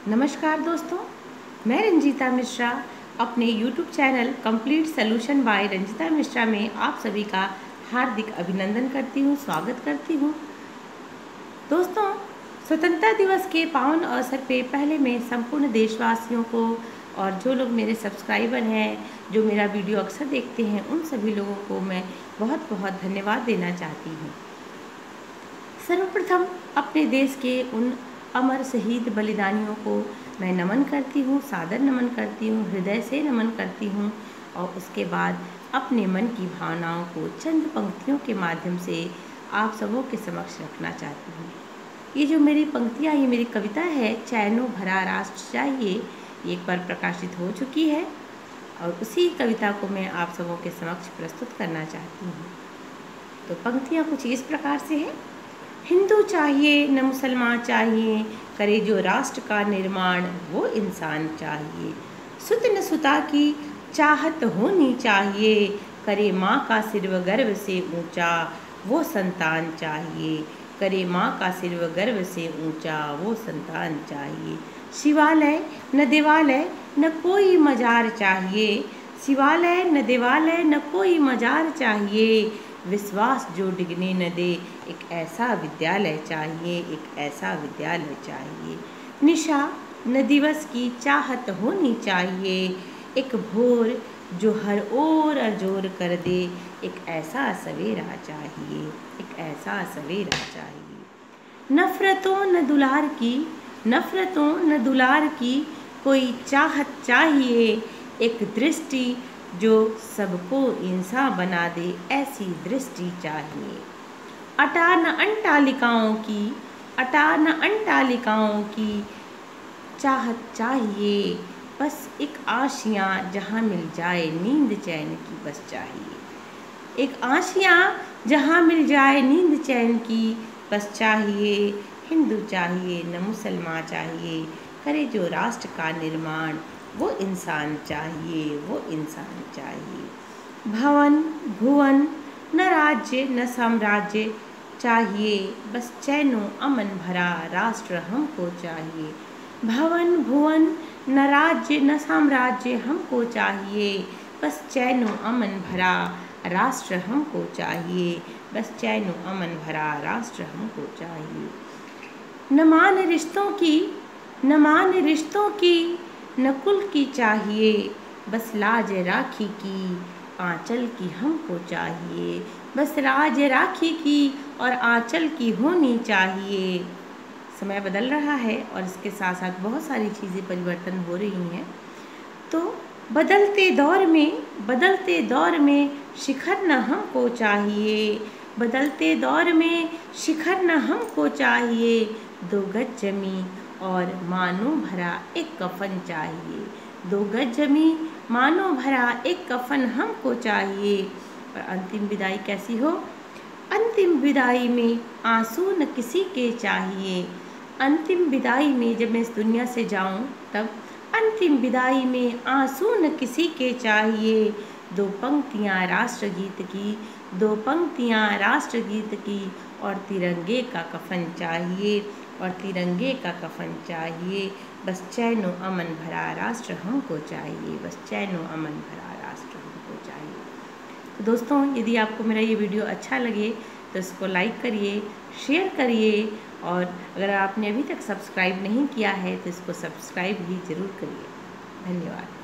नमस्कार दोस्तों, मैं रंजीता मिश्रा अपने YouTube channel complete solution by Ranjeeta Mishra में आप सभी का हार्दिक अभिनंदन करती हूँ, स्वागत करती हूँ। दोस्तों, स्वतंत्रता दिवस के पावन अवसर पे पहले मैं संपूर्ण देशवासियों को और जो लोग मेरे सब्सक्राइबर हैं, जो मेरा वीडियो अक्सर देखते हैं, उन सभी लोगों को मैं बहुत बहुत धन्यवाद देना चाहती हूँ। सर्वप्रथम अपने देश के उन अमर शहीद बलिदानियों को मैं नमन करती हूँ, सादर नमन करती हूँ, हृदय से नमन करती हूँ और उसके बाद अपने मन की भावनाओं को चंद पंक्तियों के माध्यम से आप सबों के समक्ष रखना चाहती हूँ। ये जो मेरी पंक्तियाँ, ये मेरी कविता है, चैनो भरा राष्ट्र चाहिए, ये एक बार प्रकाशित हो चुकी है और उसी कविता को मैं आप सबों के समक्ष प्रस्तुत करना चाहती हूँ। तो पंक्तियाँ कुछ इस प्रकार से है। हिंदू चाहिए न मुसलमान चाहिए, करे जो राष्ट्र का निर्माण वो इंसान चाहिए। सुत न सुता की चाहत होनी चाहिए, करे माँ का सिर्व गर्व से ऊंचा वो संतान चाहिए। करे माँ का सिर्व गर्व से ऊंचा वो संतान चाहिए। शिवालय न देवालय न कोई मजार चाहिए, शिवालय न देवालय न कोई मजार चाहिए। विश्वास जो डिगने न दे एक ऐसा विद्यालय चाहिए, एक ऐसा विद्यालय चाहिए। निशा न दिवस की चाहत होनी चाहिए, एक भोर जो हर ओर अजोर कर दे एक ऐसा सवेरा चाहिए, एक ऐसा सवेरा चाहिए। नफरतों न दुलार की, नफरतों न दुलार की कोई चाहत चाहिए, एक दृष्टि जो सबको इंसान बना दे ऐसी दृष्टि चाहिए। अटा न अंटालिकाओं की, अटा न अंटालिकाओं की चाहत चाहिए, बस एक आशियाँ जहाँ मिल जाए नींद चैन की बस चाहिए। एक आशियाँ जहाँ मिल जाए नींद चैन की बस चाहिए। हिंदू चाहिए न मुसलमान चाहिए, करे जो राष्ट्र का निर्माण वो इंसान चाहिए, वो इंसान चाहिए। भवन भुवन न राज्य न साम्राज्य चाहिए, बस चैनो अमन भरा राष्ट्र हमको चाहिए। भवन भुवन न राज्य न साम्राज्य हमको चाहिए, बस चैनो अमन भरा राष्ट्र हमको चाहिए, बस चैनो अमन भरा राष्ट्र हमको चाहिए। न मान रिश्तों की, न मान रिश्तों की न कुल की चाहिए, बस लाज राखी की आंचल की हमको चाहिए, बस राज राखी की और आंचल की होनी चाहिए। समय बदल रहा है और इसके साथ साथ बहुत सारी चीज़ें परिवर्तन हो रही हैं, तो बदलते दौर में शिखर न हमको चाहिए, बदलते दौर में शिखर न हमको चाहिए। 2 गज जमी और मानो भरा एक कफन चाहिए, 2 गज जमी मानो भरा एक कफन हमको चाहिए। और अंतिम विदाई कैसी हो? अंतिम विदाई में आंसू न किसी के चाहिए, अंतिम विदाई में जब मैं इस दुनिया से जाऊं तब अंतिम विदाई में आंसू न किसी के चाहिए। 2 पंक्तियां राष्ट्रगीत की, 2 पंक्तियां राष्ट्रगीत की और तिरंगे का कफन चाहिए, और तिरंगे का कफन चाहिए। बस चैनो अमन भरा राष्ट्र हमको चाहिए, बस चैनो अमन भरा राष्ट्र हमको चाहिए। तो दोस्तों, यदि आपको मेरा ये वीडियो अच्छा लगे तो इसको लाइक करिए, शेयर करिए और अगर आपने अभी तक सब्सक्राइब नहीं किया है तो इसको सब्सक्राइब भी ज़रूर करिए। धन्यवाद।